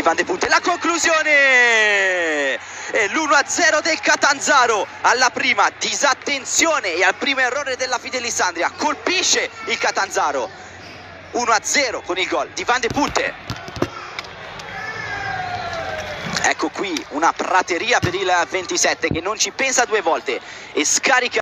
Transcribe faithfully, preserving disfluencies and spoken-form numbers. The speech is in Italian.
Van de Putte, la conclusione e l'uno a zero del Catanzaro alla prima disattenzione e al primo errore della Fidelissandria. Colpisce il Catanzaro uno a zero con il gol di Van de Putte. Ecco qui una prateria per il ventisette che non ci pensa due volte e scarica